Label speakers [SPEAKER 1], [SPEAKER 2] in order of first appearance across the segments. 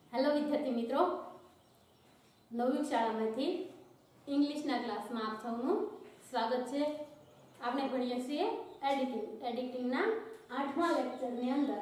[SPEAKER 1] Hello विद्यार्थी मित्रों, नवयुग शाळामांथी इंग्लिशना क्लासमां आप सौનું स्वागत છે। આપણે ભણીએ છીએ એડિટિંગના 8મા લેક્ચરની અંદર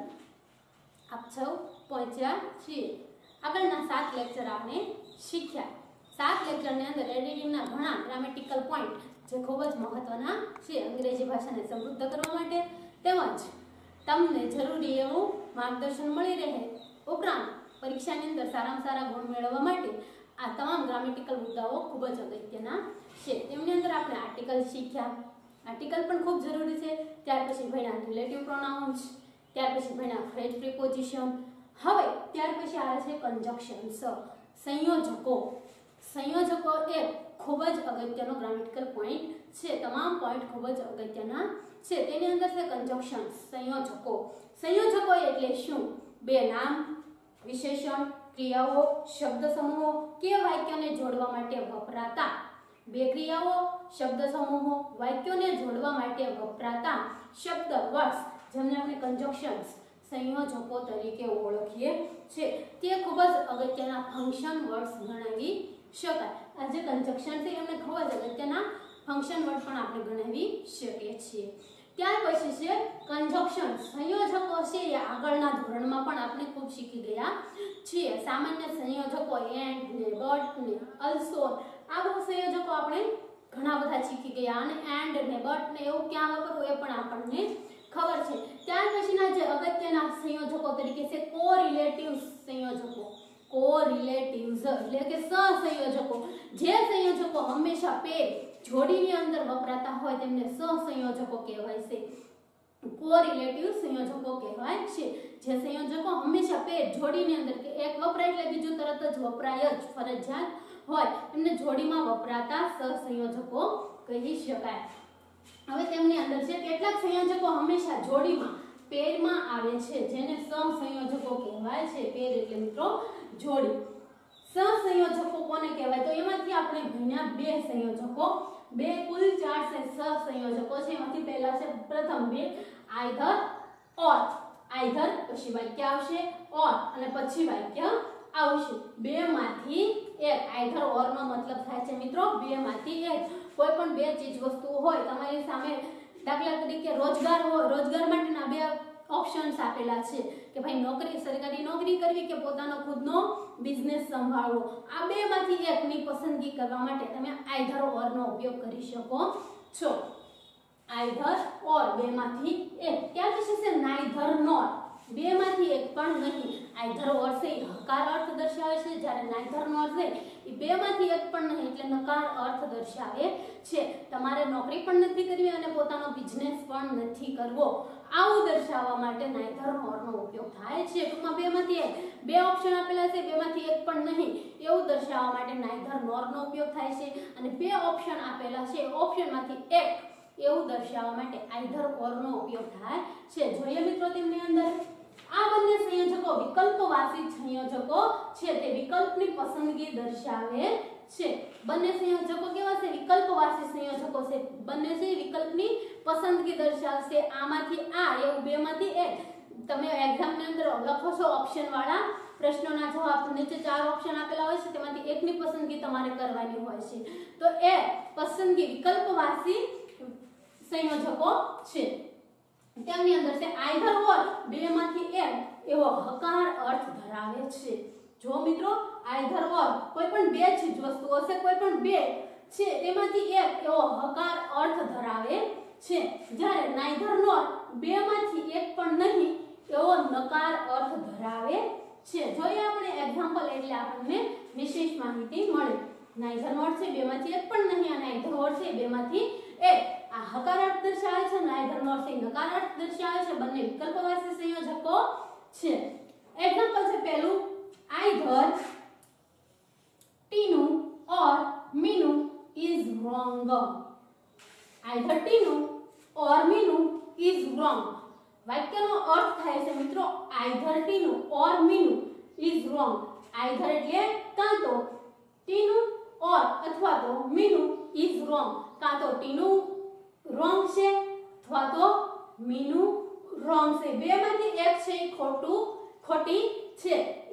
[SPEAKER 1] આપ સૌ પહોંચ્યા છીએ। આગળના 7 લેક્ચર આપણે શીખ્યા। 7 લેક્ચરની અંદર એડિટિંગના ઘણા ગ્રામેટિકલ પોઈન્ટ જે ખૂબ જ મહત્વના છે અંગ્રેજી ભાષાને સમૃદ્ધ કરવા માટે તેમજ તમને જરૂરી એવું માર્ગદર્શન મળી રહે, ઉપરાંત પરીક્ષાની અંદર સારામાં સારા ગુણ મેળવવા માટે આ તમામ ગ્રામેટિકલ મુદ્દાઓ ખૂબ જ અગત્યના છે। તેમની અંદર આપણે આર્ટિકલ શીખ્યા। આર્ટિકલ પણ ખૂબ જરૂરી છે। ત્યાર પછી ભણ્યા રિલેટિવ પ્રોનાઉન્સ, ત્યાર પછી ભણ્યા ફ્રેઝ પ્રિપોઝિશન। હવે ત્યાર પછી આવે છે કંજક્શન્સ, સંયોજકો। સંયોજકો એ ખૂબ જ અગત્યનો ગ્રામેટિકલ પોઈન્ટ છે। તમામ પોઈન્ટ ખૂબ જ અગત્યના છે। તેની અંદર છે કંજક્શન્સ, સંયોજકો। સંયોજકો એટલે શું? બે નામ, વિશેષણ, ક્રિયાઓ, શબ્દ સમૂહો કે વાક્યને જોડવા માટે વપરાતા બે ક્રિયાઓ, શબ્દ સમૂહો, વાક્યોને જોડવા માટે વપરાતા શબ્દ વર્ડ્સ જેમને આપણે કંજક્શન્સ સંયોજકો તરીકે ઓળખીએ છીએ તે ખૂબ જ અગત્યના ફંક્શન વર્ડ્સ ગણાવી શકાય। આ જે કંજક્શન છે એમને ખૂબ જ અગત્યના ફંક્શન વર્ડ પણ આપણે ગણાવી શકીએ છીએ। ત્યાર પછી છે કંજક્શન સંયોજકો છે એ આગળના ધોરણમાં પણ આપણે ખૂબ શીખી ગયા છીએ। સામાન્ય સંયોજકો એન્ડ ને બટ ને અલ્સો આ બધા સંયોજકો આપણે ઘણા બધા શીખી ગયા અને એન્ડ ને બટ ને એવું ક્યાં વાપરવું એ પણ આપણને ખબર છે। ત્યાર પછીના જે અગત્યના સંયોજકો તરીકે છે કોરિલેટિવ્સ સંયોજકો। કોરિલેટિવ્સ એટલે કે સહસંયોજકો। જે સંયોજકો હંમેશા પેર જોડીની અંદર વપરાતા હોય તેમને સહસંયોજકો કહેવાય છે। કોરિલેટિવ સંયોજકો કહેવાય છે। જે સંયોજકો હંમેશા પેર જોડીની અંદર કે એક વપરાય એટલે બીજું તરત જ વપરાય જ ફરજિયાત હોય એમને જોડીમાં વપરાતા સહસંયોજકો કહી શકાય। હવે તેમની અંદર છે કેટલાક સંયોજકો હંમેશા જોડીમાં પેરમાં આવે છે જેને સહસંયોજકો કહેવાય છે। પેર એટલે મિત્રો જોડી। સહસંયોજકો કોને કહેવાય? તો એમાંથી આપણે ભણ્યા બે સંયોજકો, બે કુલ 4 સહસંયોજકો છે। એમાંથી પહેલા છે પ્રથમ બે આઈધર ઓર। આઈધર પછી વાક્ય આવશે ઓર અને પછી વાક્ય આવશે। બે માંથી એક। આઈધર ઓર નો મતલબ થાય છે મિત્રો બે માંથી એક। કોઈ પણ બે ચીજ વસ્તુ હોય તમારી સામે, દાખલા તરીકે રોજગાર હોય, રોજગાર માટેના બે ઓપ્શન્સ આપેલા છે કે ભાઈ નોકરી, સરકારી નોકરી કરવી કે પોતાનો ખુદનો બિઝનેસ સંભાળવો। આ બે માંથી એકની પસંદગી કરવા માટે તમે આઈધર ઓર નો ઉપયોગ કરી શકો છો। આઈધર ઓર બે માંથી એક। ત્યાર પછી છે નાઈધર નોર। બે માંથી એક પણ નહીં। આઈધર ઓર છે હકાર અર્થ દર્શાવે છે, જ્યારે નાઈધર નોર છે એ બે માંથી એક પણ નહીં એટલે નકાર અર્થ દર્શાવે છે। તમારે નોકરી પણ નથી કરવી અને પોતાનો બિઝનેસ પણ નથી કરવો આવું દર્શાવવા માટે નાઈધર નોર નો ઉપયોગ થાય છે। ટૂંકમાં બે માંથી એક, બે ઓપ્શન આપેલા છે બે માંથી એક પણ નહીં એવું દર્શાવવા માટે નાઈધર નોર નો ઉપયોગ થાય છે અને બે ઓપ્શન આપેલા છે ઓપ્શન માંથી એક એવું દર્શાવવા માટે આઈધર ઓર નો ઉપયોગ થાય છે। જોઈએ મિત્રો તેમની અંદર આ બંને સંયોજકો વિકલ્પવાચી સંયોજકો છે। તે વિકલ્પની પસંદગી દર્શાવે છે। બંને સંયોજકો કેવા છે? વિકલ્પવાચી સંયોજકો છે। બંને છે વિકલ્પની પસંદગી દર્શાવશે। આમાંથી આ એવું બે માંથી એક। તમે એક્ઝામની અંદર લખો છો ઓપ્શન વાળા પ્રશ્નોના જવાબ, નીચે 4 ઓપ્શન આપેલા હોય છે તેમાંથી એકની પસંદગી તમારે કરવાની હોય છે તો એ પસંદગી વિકલ્પવાચી સંયોજકો છે। તેમની અંદર છે આઈધર ઓર બે માંથી એક એવો હકાર અર્થ ધરાવે છે। જો મિત્રો આઈધર ઓર કોઈ પણ બે ચીજ વસ્તુ હશે, કોઈ પણ બે છે તેમાંથી એક એવો હકાર અર્થ ધરાવે છે, જ્યારે નાઈધર નોર બે માંથી એક પણ નહીં એવો નકાર અર્થ ધરાવે છે। જોઈએ આપણે એક્ઝામ્પલ એટલે આપણને વિશેષ માહિતી મળે। નાઈધર નોર છે બે માંથી એક પણ નહીં અને આઈધર ઓર છે બે માંથી એક। આ હકાર અર્થ દર્શાવે છે, નાઈધર નોર છે નકાર અર્થ દર્શાવે છે। બંને વિકલ્પવાચી સંયોજકો છે। એક્ઝામ્પલ છે પહેલું either Tinu or Minu is wrong. Either Tinu or Minu is wrong. વાક્યનો અર્થ થાય છે મિત્રો either Tinu or Minu is wrong. Either એટલે કાં તો ટીનુ ઓર અથવા તો મીનુ ઇઝ રોંગ। કાં તો ટીનુ રોંગ છે અથવા તો મીનુ રોંગ છે। બે માંથી એક છે ખોટી છે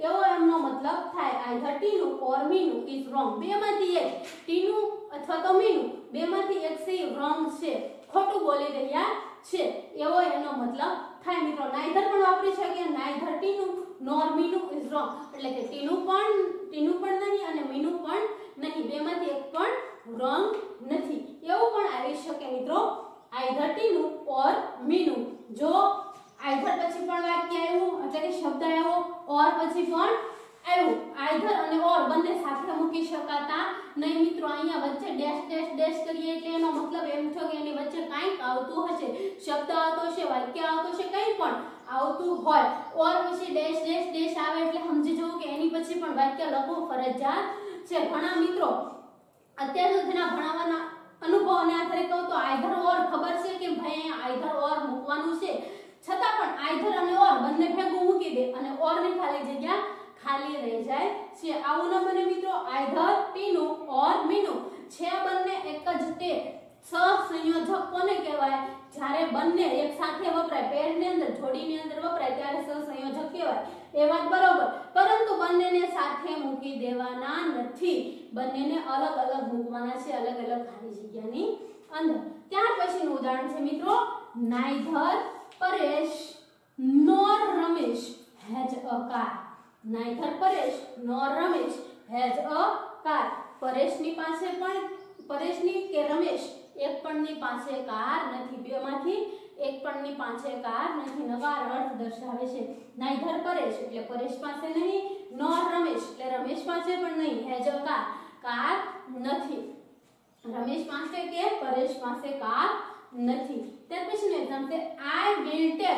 [SPEAKER 1] એવો એમનો મતલબ થાય. Either Tinu or Minu is wrong. બેમાંથી એક ટીનું અથવા તો મીનું બેમાંથી એક છે રોંગ છે, ખોટું બોલી રહ્યા છે, એવો એનો મતલબ થાય. મિત્રો નાઈધર પણ વાપરી શકીએ. Neither Tinu nor Minu is wrong એટલે કે ટીનું પણ નહીં અને મીનું પણ નહીં, બેમાંથી એક પણ રોંગ નથી. એવું પણ આવી શકે મિત્રો, આઈધર ટીનું ઓર મીનું. જો આઈધર પછી પણ વાક્ય આવ્યું એટલે કે શબ્દ આવ્યો, ઓર પછી પણ આવ્યું, આઈધર અને ઓર બંને સાથે મૂકી શકાતા નહીં. મિત્રો અહીંયા વચ્ચે ડેશ ડેશ ડેશ કરીએ એટલે એનો મતલબ એમ થયો કે એની વચ્ચે કંઈક આવતું હશે, શબ્દ આવતો હશે, વાક્ય આવતો હશે, કંઈ પણ આવતું હોય. ઓર પછી ડેશ ડેશ ડેશ આવે એટલે સમજી જવું કે એની પછી પણ વાક્ય લખવું ફરજિયાત છે. ઘણા મિત્રો અત્યાર સુધીના ભણાવવાના અનુભવને આધારે કહું તો આઈધર ઓર ખબર છે કે ભાઈ અહીંયા આઈધર ઓર મૂકવાનું છે, છતાં પણ આઈધર અને ઓર બંને ભેગું મૂકી દે અને ઓર ની ખાલી જગ્યા ખાલી રહી જાય છે. આવું ન બને મિત્રો. આઈધર ટીનું ઓર મીનું છે બંને એક જ તે સહસંયોજક કોને કહેવાય? જ્યારે બંને એક સાથે વપરાય, પેરની અંદર જોડીની અંદર વપરાય ત્યારે સહસંયોજક કહેવાય. એ વાત બરોબર, પરંતુ બંનેને સાથે મૂકી દેવાના નથી, બંનેને અલગ અલગ મૂકવાના છે, અલગ અલગ ખાલી જગ્યાની અંદર. ત્યાર પછીનું ઉદાહરણ છે મિત્રો, neither Paresh nor Ramesh has a car. Neither Paresh nor Ramesh has a car. પરેશની પાસે પણ, પરેશની કે રમેશ એક પણની પાસે કાર નથી, બેમાંથી એક પણની પાસે કાર નથી. નકાર અર્થ દર્શાવે છે. નાઈધર પરેશ એટલે પરેશ પાસે નહીં, nor રમેશ એટલે રમેશ પાસે પણ નહીં, હેઝ અ કાર કાર નથી. રમેશ પાસે કે પરેશ પાસે કાર નથી. ત્યાર પછીનું એક્ઝામ્પલ છે, I will take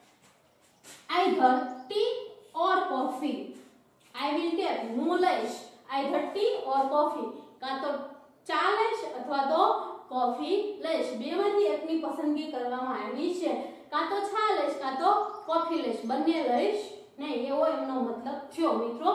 [SPEAKER 1] either tea or coffee. I will take હું લઈશ, આઈધર ટી ઓર કોફી, કાં તો ચા લઈશ અથવા તો કોફી લઈશ. બેમાંથી એકની પસંદગી કરવામાં આવી છે. કાં તો ચા લઈશ કાં તો કોફી લઈશ, બંને લઈશ નહીં, એવો એમનો મતલબ થયો મિત્રો.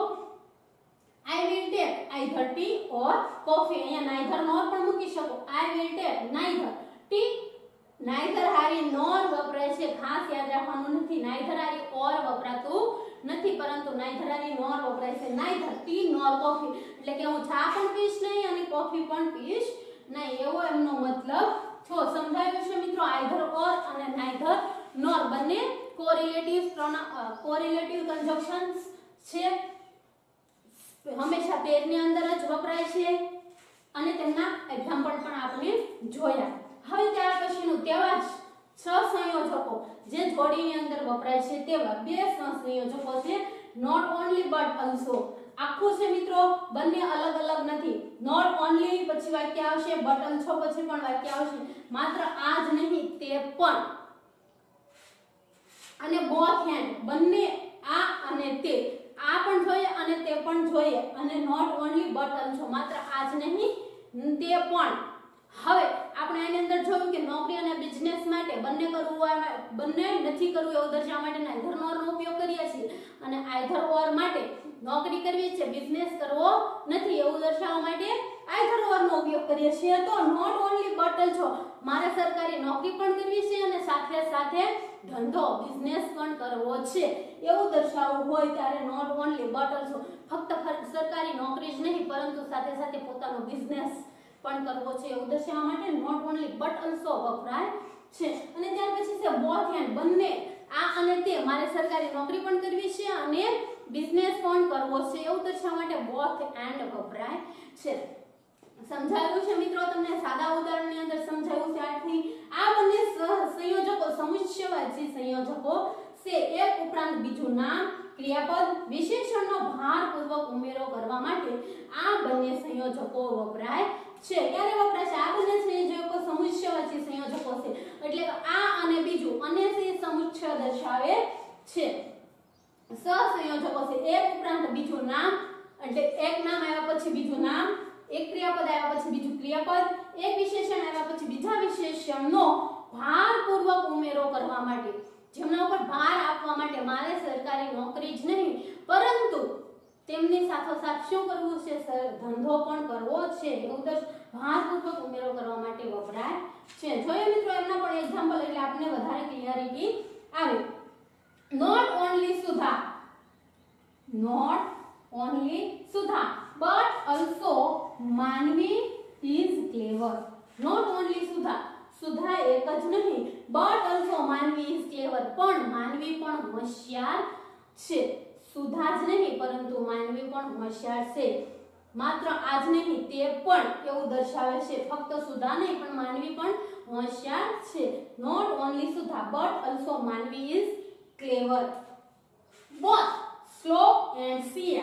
[SPEAKER 1] I will take either tea or coffee. અહીંયા neither nor પણ મૂકી શકો. I will take neither tea, neither હારી nor વપરાય છે, ખાસ યાદ રાખવાનું નથી. neither હારી or વપરાતું નથી, પરંતુ neither હારી nor વપરાય છે. neither tea nor coffee એટલે કે હું ચા પણ પીશ નહીં અને કોફી પણ પીશ નહીં, એવો એમનો મતલબ છો. સમજાયું છે મિત્રો? either or અને neither nor બંને કોરિલેટિવ કન્જક્શન્સ છે, હંમેશા પેરની અંદર જ વપરાય છે અને તેમના એક્ઝામ્પલ પણ આપણે જોયા. હવે ત્યાર પછીનું તેવા જ સહસંયોજકો જે જોડીની અંદર વપરાય છે તેવા બે સહસંયોજકો છે, નોટ ઓન્લી બટ ઓલ્સો. આખું છે મિત્રો, બંને અલગ અલગ નથી. નોટ ઓન્લી પછી વાક્ય આવશે, બટ ઓલ્સો પછી પણ વાક્ય આવશે. માત્ર આ જ નહીં તે પણ, અને બોથ એન્ડ બંને આ અને તે, આ પણ જોઈએ અને તે પણ જોઈએ, અને નોટ ઓન્લી બટ ઓલ્સો માત્ર આ જ નહીં તે પણ. હવે આપણે આની અંદર જોયું કે નોકરી અને બિઝનેસ માટે બંને કરવું હોય, બંને નથી કરવું એવું દર્શાવવા માટે આઈધર નોર નો ઉપયોગ કરીએ છીએ, અને આઈધર ઓર માટે નોકરી કરવી છે બિઝનેસ કરવો નથી એવું દર્શાવવા માટે આઈધર ઓર નો ઉપયોગ કરીએ છીએ. તો નોટ ઓન્લી બટ ઓલ્સો, મારે સરકારી નોકરી પણ કરવી છે અને સાથે સાથે ધંધો બિઝનેસ પણ કરવો છે એવું દર્શાવવું હોય ત્યારે નોટ ઓન્લી બટ ઓલ્સો, ફક્ત સરકારી નોકરી જ નહીં પરંતુ સાથે સાથે પોતાનો બિઝનેસ પણ કરવો છે એવું દર્શાવવા માટે નોટ ઓન્લી બટ ઓલ્સો વપરાય છે. અને ત્યાર પછી છે બોથ એન્ડ, બંને આ અને તે, મારે સરકારી નોકરી પણ કરવી છે અને બિઝનેસ પણ કરવો છે એવું દર્શાવવા માટે બોથ એન્ડ વપરાય છે. સમજાયું છે મિત્રો? તમને સાદા ઉદાહરણની અંદર સમજાયું છે. આથી આ બંને સંયોજકો સમુચ્ચયવાચી સંયોજકો છે. એક ઉપરાંત બીજું નામ, ક્રિયાપદ, વિશેષણનો ભારપૂર્વક ઉમેરો કરવા માટે આ બંને સંયોજકો વપરાય છે. ક્યારે વપરાય છે? આ બંને સંયોજકો સમુચ્ચયવાચી સંયોજકો છે એટલે આ અને બીજું, અને તે સમુચ્ચય દર્શાવે છે. સહસંયોજકો છે. એક ઉપરાંત બીજું નામ એટલે એક નામ આવ્યા પછી બીજું નામ, એક ક્રિયાપદ આવ્યા પછી બીજું ક્રિયાપદ, એક વિશેષણ આવ્યા પછી બીજા વિશેષણનો ભારપૂર્વક ઉમેરો કરવા માટે, જેમના ઉપર ભાર આપવા માટે મારે સરકારી નોકરી જ નહીં પરંતુ તેમની સાથોસાથ શું કરવું છે? ધંધો પણ કરવો છે એવું ભારપૂર્વક ઉમેરો કરવા માટે વપરાય છે. જોઈએ મિત્રો એમના પણ એક્ઝામ્પલ એટલે આપણે વધારે ક્લિયરિટી આવે. Not only Sudha not only Sudha but also Manvi is clever. Not only Sudha, Sudha એક જ નહીં, but also માનવી is clever, પણ માનવી પણ હોશિયાર છે. સુધા જ નહીં પરંતુ માનવી પણ હોશિયાર છે. માત્ર આજ નહીં તે પણ એવું દર્શાવે છે, ફક્ત સુધા નહીં પણ માનવી પણ હોશિયાર છે. Not only Sudha but also Manvi is clever. Both Shlok and Sia,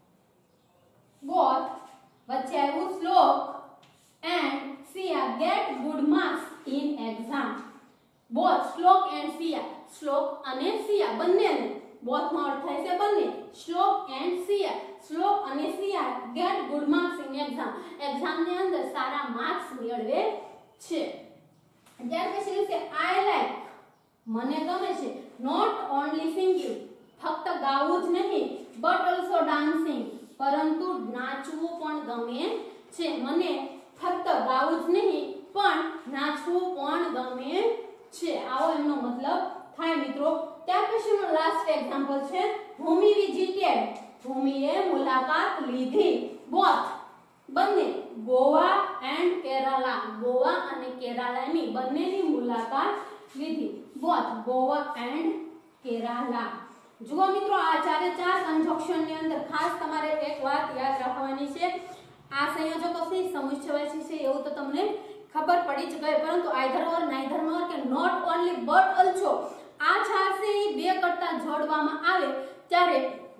[SPEAKER 1] both વચ્ચે આવ્યું શ્લોક and Sia get good marks in exam. Both Shlok and Sia, શ્લોક અને Sia બંનેને, both નો અર્થ થાય છે બંને, શ્લોક and Sia, શ્લોક અને Sia get good marks in exam, exam ની અંદર સારા માર્ક્સ મેળવે છે. ત્યાર પછી છે I like, મને ગમે છે, not only singing, ફક્ત ગાવું જ નહીં, but also dancing, પરંતુ નાચવું પણ ગમે છે. મને ફક્ત ગાવું જ નહીં પણ નાચવું પણ ગમે છે, આવો એમનો મતલબ થાય મિત્રો. ત્યાર પછીનો લાસ્ટ એક્ઝામ્પલ છે ભૂમિ વિઝિટેડ, ભૂમિએ મુલાકાત લીધી. બોથ બંને ગોવા એન્ડ કેરાલા, ગોવા અને કેરાલાની બંનેની મુલાકાત લીધી. Both Goa and Kerala. જુઓ મિત્રો, આ ચારે ચાર કંજક્શન ની અંદર ખાસ તમારે એક વાત યાદ રાખવાની છે. આ સંયોજકો છે, સમુચ્ચયવાચી છે એવું તો તમને ખબર પડી જ ગઈ, પરંતુ આઈધર ઓર, નાઈધર નોર કે નોટ ઓન્લી બટ ઓલ્સો, આ ચાર છે એ બે કરતા જોડવામાં આવે ત્યારે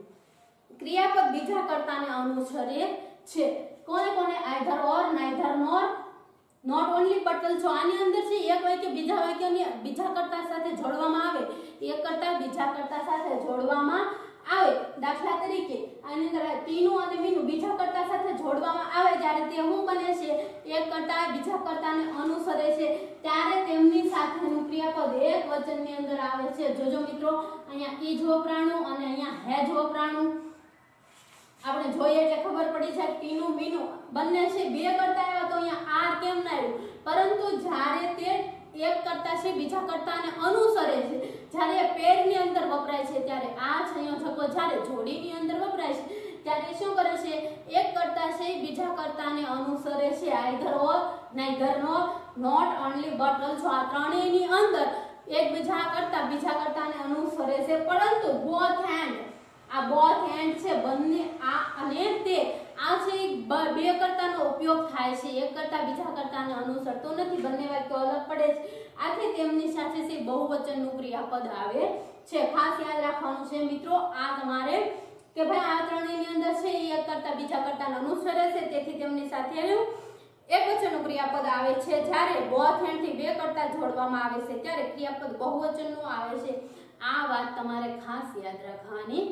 [SPEAKER 1] ક્રિયાપદ બીજા કરતાને અનુસરે છે. કોને કોને? Either or, neither nor, not only but also. આની અંદર છે એક વાક્ય બીજા વાક્યની બીજા કરતા સાથે જોડવામાં આવે, એક કરતા બીજા કરતા સાથે જોડવામાં આવે. દાખલા તરીકે આની અંદર ટીનું અને મીનું બીજા કરતા સાથે જોડવામાં આવે ત્યારે તે શું બને છે? એક કરતા બીજા કરતાને અનુસરે છે, ત્યારે તેમની સાથેનું ક્રિયાપદ એક વચનની અંદર આવે છે. જોજો મિત્રો, અહીંયા ઈજ વપરાણું અને અહીંયા હેજ વપરાણું આપણે જોઈએ એટલે ખબર પડી છે. ટીનું મીનું બંને છે બે કરતા આવ્યા તો અહીંયા આર કેમ ના આવ્યું? પરંતુ જ્યારે તે એક કરતા છે બીજા કરતાને અનુસરે છે, જ્યારે પેરની અંદર વપરાય છે ત્યારે આ સંયોજકો જ્યારે જોડીની અંદર વપરાય છે ત્યારે શું કરે છે? એક કરતા છે બીજા કરતાને અનુસરે છે. Either or, neither nor, not only but also, આ ત્રણેયની અંદર એકબીજા કરતા બીજા કરતાને અનુસરે છે. પરંતુ બોથ એન્ડ, આ બોથ એન્ડ છે બંને, આ અને તે, આ છે બે કરતાનો ઉપયોગ થાય છે, એક કરતા બીજા કરતાને અનુસરતો નથી, બંને વાક્યો અલગ પડે છે. આથી તેમની સાથે છે બહુવચનનું ક્રિયાપદ આવે છે. ખાસ યાદ રાખવાનું છે મિત્રો આ તમારે કે ભાઈ આ ત્રણેયની અંદર છે એક કરતા બીજા કરતાને અનુસરે છે, તેથી તેમની સાથે એકવચનનું ક્રિયાપદ આવે છે. જ્યારે બોથ એન્ડ થી બે કરતા જોડવામાં આવે છે ત્યારે ક્રિયાપદ બહુવચનનું આવે છે. આ વાત તમારે ખાસ યાદ રાખવાની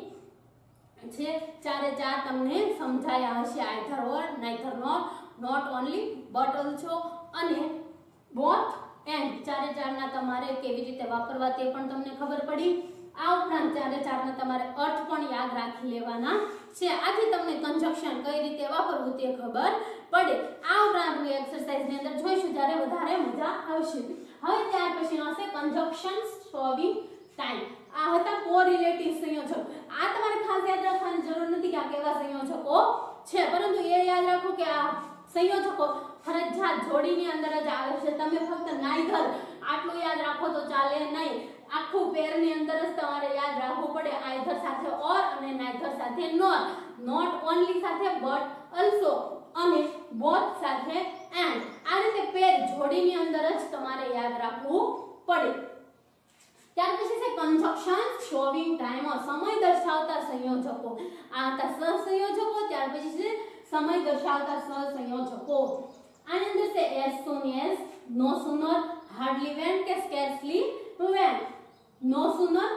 [SPEAKER 1] છે. ચારે ચાર તમને સમજાયા હશે. Either or, neither nor, not only but also અને બોથ એન્ડ. ચારે ચારના તમારે કેવી રીતે વાપરવા તે પણ તમને ખબર પડી. આ ઉપરાંત ચારે ચારના તમારે અર્થ પણ યાદ રાખી લેવાના છે. આથી તમને કંજક્શન કઈ રીતે વાપરવું તે ખબર પડે. આ ઉપરાંત એક્સરસાઇઝની અંદર જોઈશું ત્યારે વધારે મજા આવશે. હવે ત્યાર પછી હશે કંજક્શન સોલ્વિંગ ટાઈમ. આ હતા કોરિલેટિવ સંયોજક. આ તમારે ખાસ યાદ રાખવાની જરૂર નથી કે આ કેવા સંયોજકો છે, પરંતુ એ યાદ રાખો કે આ સંયોજકો ફરજિયાત જોડીની અંદર જ આવે છે. તમે ફક્ત નાઈધર આટલું યાદ રાખો તો ચાલે નહીં, આખું પેરની અંદર જ તમારે યાદ રાખવું પડે. આઈધર સાથે ઓર અને નાઈધર સાથે નોર, નોટ ઓન્લી સાથે બટ ઓલ્સો અને બોથ સાથે એન્ડ. આ રીતે પેર જોડીની અંદર જ તમારે યાદ રાખવું પડે. ત્યાર પછી છે કંજક્શન શોવિંગ ટાઈમ, સમય દર્શાવતા સંયોજકો. આ હતા સહસંયોજકો. ત્યાર પછી છે સમય દર્શાવતા સહસંયોજકો. આની અંદર છે as soon as, no sooner, hardly when કે scarcely when. no sooner,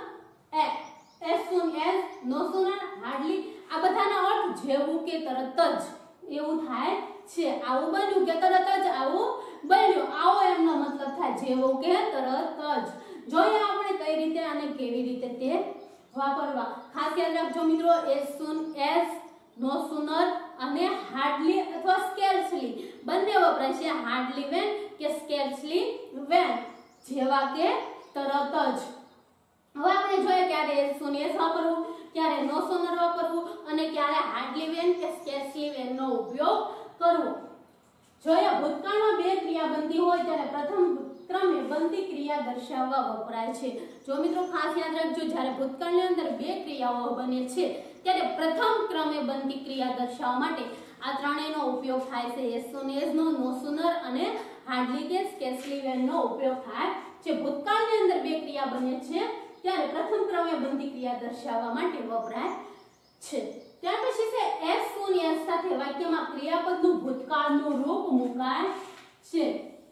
[SPEAKER 1] as soon as, no sooner, hardly આ બધાના અર્થ જેવું કે તરત જ એવું થાય છે. આવું બન્યું કે તરત જ આવું બન્યું, આવો એમનો મતલબ થાય, જેવું કે તરત જ. જોઈએ આપણે કઈ રીતે અને કેવી રીતે તે વાપરવા. ખાસ યાદ રાખજો મિત્રો, as soon as, no sooner અને hardly અથવા scarcely બંને વપરાય છે. hardly when કે scarcely when, જેવા કે તરત જ. હવે આપણે જોઈએ કે ત્યારે એઝ સૂન એઝ વાપરવું, ક્યારે નો સુનર વાપરવું અને ક્યારે હાર્ડલી વેન કે સ્કેર્સલી વેન નો ઉપયોગ કરવો. જો એ ભૂતકાળમાં બે ક્રિયા બનતી હોય ત્યારે પ્રથમ ક્રમે બનતી ક્રિયા દર્શાવવા વપરાય છે. જો મિત્રો ખાસ યાદ રાખજો, જ્યારે ભૂતકાળની અંદર બે ક્રિયાઓ બને છે ત્યારે પ્રથમ ક્રમે બનતી ક્રિયા દર્શાવવા માટે આ ત્રણેયનો ઉપયોગ થાય છે. As soon as no, no sooner અને હાર્ડલી કે સ્કેર્સલી વેન નો ઉપયોગ થાય છે. ભૂતકાળની અંદર બે ક્રિયા બને છે ત્યારે પ્રથમ ક્રમે બનતી ક્રિયા દર્શાવવા માટે વપરાય છે. ત્યાર પછી છે એઝ સૂન એઝ સાથે વાક્યમાં ક્રિયાપદનું ભૂતકાળનું રૂપ મુકાય છે.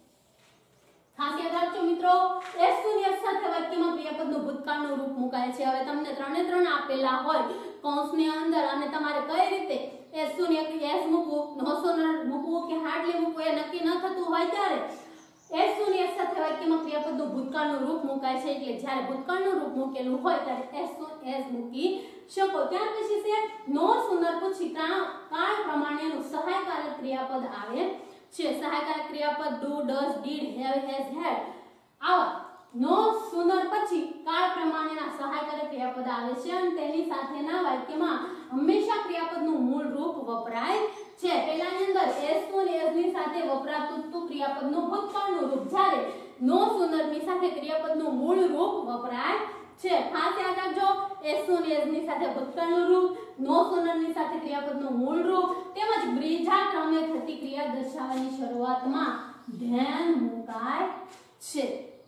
[SPEAKER 1] ખાસ યાદ રાખજો મિત્રો, એઝ સૂન એઝ સાથે વાક્યમાં ક્રિયાપદનું ભૂતકાળનું રૂપ મુકાય છે. હવે તમને ત્રણે ત્રણ આપેલા હોય કૌંસની અંદર અને તમારે કઈ રીતે એઝ સૂન એઝ મૂકવું, નો સુનર મૂકવું કે હાર્ડલી મૂકવું એ નક્કી ન થતું હોય ત્યારે એઝ સૂન એઝ સાથે વાક્યમાં ક્રિયાપદનું ભૂતકાળનું રૂપ મુકાય છે. એટલે જ્યારે ભૂતકાળનું રૂપ મૂકેલું હોય ત્યારે એઝ સૂન એઝ મૂકી શકો. ત્યાર પછી છે નો સુનર પછી કાળ પ્રમાણેનું સહાયકારક ક્રિયાપદ આવે છે. સહાયકારક ક્રિયાપદ do, does, did, have, has, had આવા નો સુનર પછી કાળ પ્રમાણેના સહાયકારક ક્રિયાપદ આવે છે અને તેની સાથેના વાક્યમાં હંમેશા ક્રિયાપદનું મૂળ રૂપ વપરાય છે. પહેલાની અંદર એઝ સૂન એઝ ની સાથે વપરાતું ક્રિયાપદનું ભૂતકાળનું રૂપ, જ્યારે નો સુનર ની સાથે ક્રિયાપદનું મૂળ રૂપ વપરાય છે. ખાસ યાદ રાખજો, એઝ સૂન એઝ ની સાથે ભૂતકાળનું રૂપ, નો સુનર ની સાથે ક્રિયાપદનું મૂળ રૂપ તેમજ બીજા ક્રમે થતી ક્રિયા દર્શાવવાની શરૂઆતમાં ધ્યાન મુકાય છે.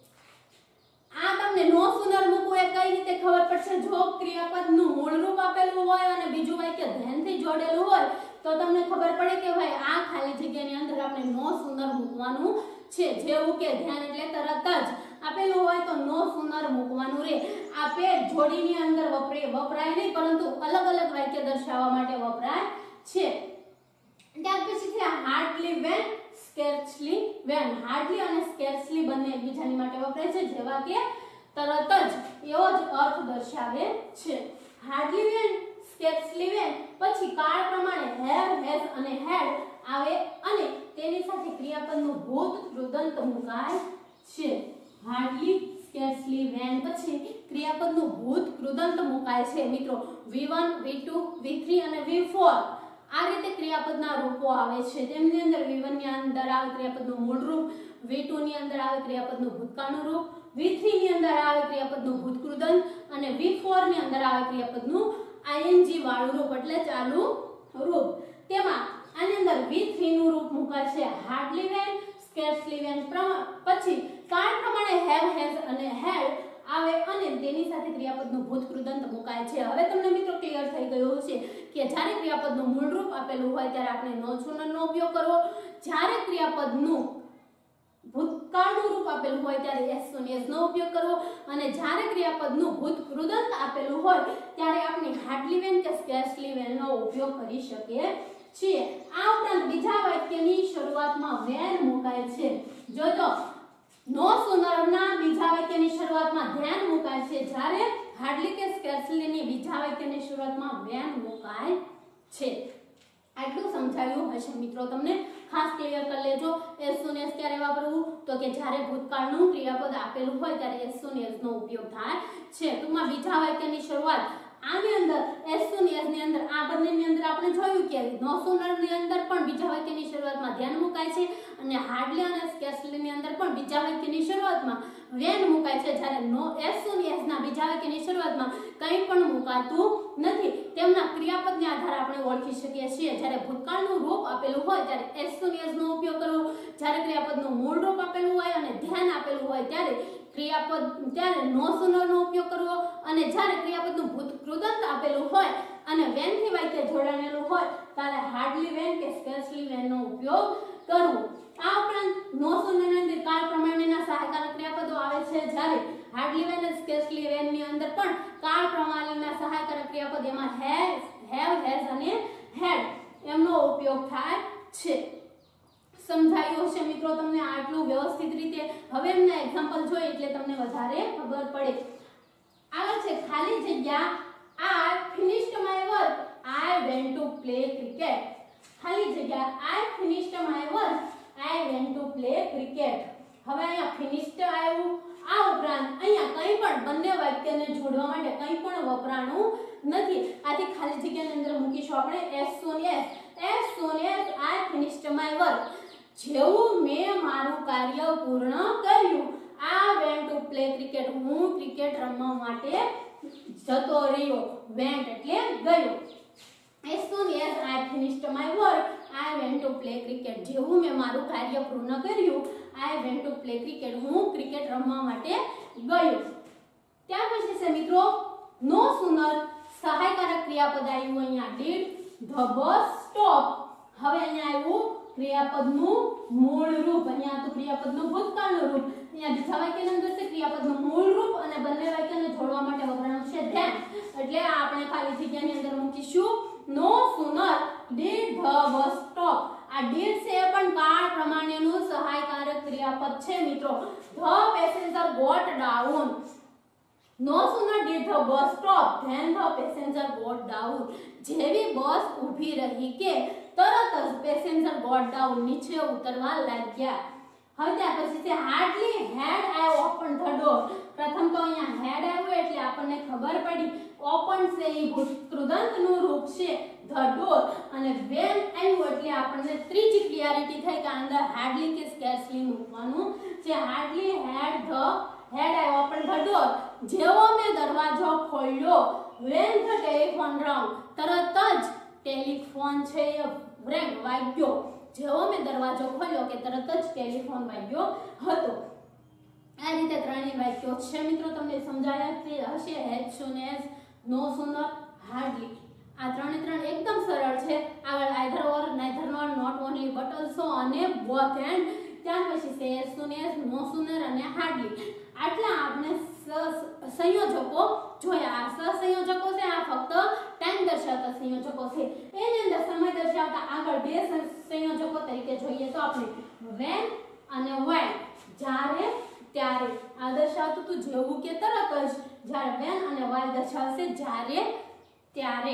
[SPEAKER 1] આ તમને નો સુનર મૂકવું એ કઈ રીતે ખબર પડશે? જો ક્રિયાપદનું મૂળ રૂપ આપેલું હોય અને બીજું વાક્ય ધ્યાનથી જોડેલું હોય તો તમને ખબર પડે કે ભાઈ આ ખાલી જગ્યાની અંદર આપણે નો સુનર મૂકવાનું છે. જેવું કે ધ્યાન એટલે તરત જ આપેલું હોય તો નો સુનર મૂકવાનું રે. આ પેટ જોડીની અંદર વપરાય નહીં, પરંતુ અલગ અલગ વાક્ય દર્શાવવા માટે વપરાય છે. ત્યાર પછી છે hardly when, scarcely when. Hardly અને સ્કેર્સલી બંને એકબીજાની માટે વપરાય છે, જેવા કે તરત જ એવો જ અર્થ દર્શાવે છે. હાર્ડલી વેન, સ્કેર્સલી વેન પછી કાળ પ્રમાણે હેવ, હેઝ અને હેડ આવે અને તેની સાથે ક્રિયાપદનું ભૂત કૃદંત મુકાય છે. હાર્ડલી, સ્કેર્સલી વેન પછી ક્રિયાપદનું ભૂત કૃદંત મુકાય છે. મિત્રો V1, V2, V3 અને V4 આ રીતે ક્રિયાપદના રૂપો આવે છે. તેમની અંદર V1 ની અંદર આવે ક્રિયાપદનું મૂળ રૂપ, V2 ની અંદર આવે ક્રિયાપદનું ભૂતકાળનું રૂપ, V3 ની અંદર આવે ક્રિયાપદનું ભૂતકૃદંત અને V4 ની અંદર આવે ક્રિયાપદનું ing વાળું રૂપ એટલે ચાલુ રૂપ. તેમાં આની અંદર V3 નું રૂપ મુકાય છે હાર્ડલી વેન, સ્કેર્સલી વેન પછી કાળ પ્રમાણે હેવ, હેઝ અને હેડ આવે અને તેની સાથે ક્રિયાપદનું ભૂતકૃદંત મુકાય છે. હવે તમને મિત્રો ક્લિયર થઈ ગયું છે કે જ્યારે ક્રિયાપદનું મૂળ રૂપ આપેલું હોય ત્યારે આપણે નો સુનરનો ઉપયોગ કરવો, જ્યારે ક્રિયાપદનું ભૂતકાળનું રૂપ આપેલું હોય ત્યારે એઝ સૂન એઝ નો ઉપયોગ કરવો અને જ્યારે ક્રિયાપદનું ભૂતકૃદંત આપેલું હોય ત્યારે આપણે હાર્ડલી વેન કે સ્કેર્સલી વેન નો ઉપયોગ કરી શકીએ છીએ. આ ઉપરાંત બીજા વાક્યની શરૂઆતમાં વેન મુકાય છે. જોજો નો સુનરના બીજા વાક્યની શરૂઆતમાં ધ્યાન મુકાય છે, જ્યારે હાર્ડલી કે સ્કેર્સલી ની બીજા વાક્યની શરૂઆતમાં વેન મુકાય છે. આટલું સમજાયું હશે મિત્રો તમને. ખાસ ક્લિયર કરી લેજો. એઝ સૂન એઝ ક્યારે વાપરવું? તો કે જ્યારે ભૂતકાળનું ક્રિયાપદ આપેલું હોય ત્યારે એઝ સૂન એઝ નો ઉપયોગ થાય છે. ટૂંકમાં બીજા વાક્યની શરૂઆત આની અંદર એઝ સૂન એઝ ની અંદર આ બંનેની અંદર આપણે જોયું કે નો સુનર ની અંદર પણ બીજા વાક્યની શરૂઆતમાં ધ્યાન મુકાય છે અને હાર્ડલી અને સ્કેર્સલી ની અંદર પણ બીજા વાક્યની શરૂઆતમાં વેન મુકાય છે. જ્યારે નો એઝ સૂન એઝ ના બીજા વાક્યની શરૂઆતમાં કંઈ પણ મુકાતું નથી. તેમના ક્રિયાપદને આધારે આપણે ઓળખી શકીએ છીએ. જ્યારે ભૂતકાળનું રૂપ આપેલું હોય ત્યારે એઝ સૂન એઝ નો ઉપયોગ કરવો, જ્યારે ક્રિયાપદનું મૂળ રૂપ આપેલું હોય અને ધ્યાન આપેલું હોય ત્યારે નો સુનર નો ઉપયોગ કરવો અને જ્યારે ક્રિયાપદનું ભૂતકૃદંત આપેલું હોય અને વેન થી વાક્ય જોડાયેલું હોય ત્યારે હાર્ડલી વેન કે સ્કેર્સલી વેન નો ઉપયોગ કરવો. આ ઉપરાંત નો સુનરની અંદર કાળ પ્રમાણેના સહાયકારક ક્રિયાપદો આવે છે, જ્યારે હાર્ડલી વેન અને સ્કેર્સલી વેન ની અંદર પણ કાળ પ્રમાણેના સહાયકારક ક્રિયાપદ એમાં હેવ, હેઝ અને હેડ એમનો ઉપયોગ થાય છે. સમજાયું હશે મિત્રો તમને આટલું વ્યવસ્થિત રીતે? હવે એમના એક્ઝામ્પલ જોઈએ એટલે તમને વધારે ખબર પડે. આગળ છે ખાલી જગ્યા I finished my work. I went to play cricket. ખાલી જગ્યા I finished my work. I went to play cricket. હવે અહીંયા finished આવ્યું. આ ઉપરાંત અહીંયા કંઈ પણ બંને વાક્યને જોડવા માટે કંઈ પણ વપરાણું નથી. આથી ખાલી જગ્યાની અંદર મૂકીશું આપણે as soon as I finished my work. જેવું મેં મારું કાર્ય પૂર્ણ કર્યું, I went to play cricket. હું ક્રિકેટ રમવા માટે જતો રહ્યો. went એટલે ગયો. As soon as I finished my work, I went to play cricket. જેવું મેં મારું કાર્ય પૂર્ણ કર્યું, I went to play cricket. હું ક્રિકેટ રમવા માટે ગયો. ત્યાર પછી છે મિત્રો no sooner સહાયકારક ક્રિયાપદ આવ્યું અહીંયા did the bus stop. હવે અહીંયા આવ્યું ક્રિયાપદનું મૂળ રૂપ. અહીંયા તો ક્રિયાપદનું ભૂતકાળનું રૂપ. અહીંયા બીજા વાક્યની અંદર છે ક્રિયાપદનું મૂળ રૂપ અને બંને વાક્યને જોડવા માટે વપરાયું છે then. એટલે આપણે ખાલી જગ્યાની અંદર મૂકીશું no sooner did the bus stop. આ did છે પણ કાળ પ્રમાણેનું સહાયકારક ક્રિયાપદ છે મિત્રો. the passenger got down. No sooner did the bus stop than the passenger got down. જેવી બસ ઊભી રહી કે તરત જ પેસેન્જર got down નીચે ઉતરવા લાગ્યા. હવે ત્યાર પછી છે hardly had I opened the door. પ્રથમ તો અહીંયા had આવ્યું એટલે આપણને ખબર પડી open છે એ કૃદંતનું રૂપ છે the door અને when આવ્યું એટલે આપણને ત્રીજી ક્લિયરિટી થઈ કે અંદર hardly કે scarcely મૂકવાનું છે. hardly had I opened the door. જેવો મેં દરવાજો ખોલ્યો when the telephone rang. તરત જ ટેલિફોન છે રેંગ વાગ્યો. જેવો મેં દરવાજો ખોલ્યો કે તરત જ ટેલિફોન વાગ્યો હતો. આ રીતે ત્રણેય વાક્યો છે મિત્રો. તમને સમજાયા હશે as soon as, no sooner, hardly. આ ત્રણ એકદમ સરળ છે. આગળ either or, neither nor, not only but also અને both and. ત્યાર પછી છે as soon as, no sooner અને hardly. આટલા આપણે સંયોજકો જોયા. આ સહસંયોજકો છે, આ ફક્ત ટાઈમ દર્શાવતા સંયોજકો છે. એની અંદર સમય દર્શાવતા આગળ બે સંયોજકો તરીકે જોઈએ તો આપણે when અને while. જ્યારે ત્યારે આ દર્શાવતું હતું જેવું કે તરત જ. જ્યારે when અને while દર્શાવશે જ્યારે ત્યારે.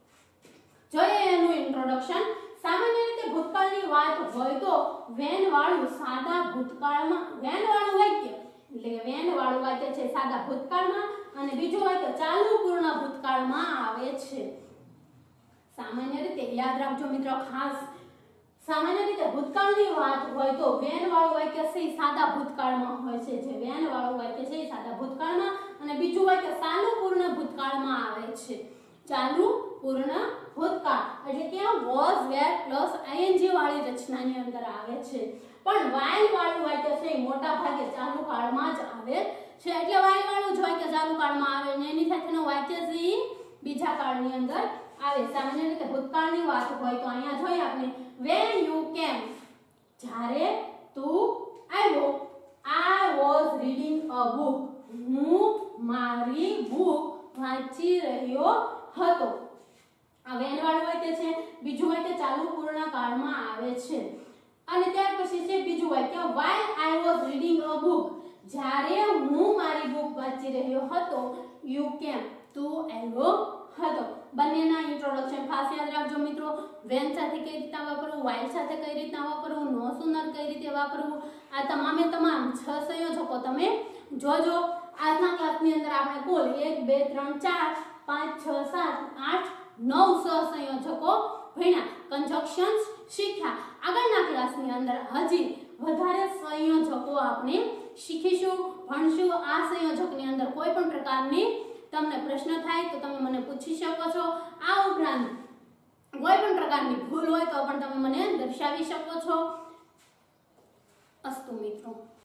[SPEAKER 1] જોઈએ એનું ઇન્ટ્રોડક્શન. સામાન્ય રીતે ભૂતકાળની વાત હોય તો when વાળું સાદા ભૂતકાળમાં when વાળું વાક્ય એટલે કે when વાળું વાક્ય છે સાદા ભૂતકાળમાં અને બીજું વાક્ય ચાલુ પૂર્ણ ભૂતકાળમાં આવે છે. સામાન્ય રીતે યાદ રાખજો મિત્રો ખાસ. સામાન્ય રીતે ભૂતકાળની વાત હોય તો when વાળું વાક્ય છે એ સાદા ભૂતકાળમાં હોય છે. જે when વાળું વાક્ય છે એ સાદા ભૂતકાળમાં અને બીજું વાક્ય ચાલુ પૂર્ણ ભૂતકાળમાં આવે છે. ચાલુ પૂર્ણ ભૂતકાળ એટલે કે was were plus ing વાળી રચનાની અંદર આવે છે. પણ while વાળું વાક્ય છે એ મોટા ભાગે ચાલુ કાળમાં જ આવે છે. એટલે while વાળું જ વાક્ય ચાલુ કાળમાં આવે અને એની સાથેનું વાક્ય છે બીજા કાળની અંદર આવે. સામાન્ય રીતે ભૂતકાળની વાત હોય તો અહીંયા જોઈએ આપણે when you came. જ્યારે તું આવ્યો. I was reading a book. હું મારી બુક વાંચી રહ્યો હતો. આ when વાળું વાક્ય છે. બીજું વાક્ય ચાલુ પૂર્ણ કાળમાં આવે છે. અને ત્યાર પછી છે બીજું વાક્ય while I was reading a book. જ્યારે હું મારી બુક વાંચી રહ્યો હતો. you came. તું આવ્યો હતો. બંનેના ઇન્ટ્રોડક્શન ખાસ યાદ રાખજો મિત્રો. when સાથે કઈ રીતે વાપરવું, while સાથે કઈ રીતે વાપરવું, no sooner કઈ રીતે વાપરવું. આ તમામે તમામ 6 સંયોજકો તમે જોજો. આજના ક્લાસની અંદર આપણે કુલ 1 2 3 4 5 6 7 8 9 સહસંયોજકો ભણ્યા. કન્જક્શન્સ શીખ્યા. આગળના ક્લાસની અંદર હજી વધારે સંયોજકો આપણે શીખીશું, ભણશું. આ સંયોજકની અંદર કોઈ પણ પ્રકારની તમને પ્રશ્ન થાય તો તમે મને પૂછી શકો છો. આ ઉપરાંત કોઈ પણ પ્રકારની ભૂલ હોય તો પણ તમે મને દર્શાવી શકો છો. અસ્તુ મિત્રો.